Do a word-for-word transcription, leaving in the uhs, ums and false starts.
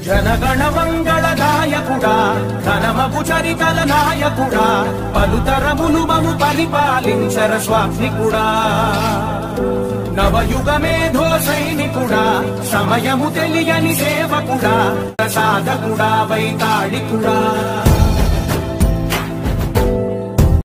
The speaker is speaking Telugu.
జనగణ మంగళ నాయకుడా ఘనమగు చరితల నాయకుడా పలుతరములు మము పరిపాలించర స్వామికుడా నవయుగ మేధో సైనికుడా సమయము తెలియని సేవకుడా సాధకుడా వైతాళికుడా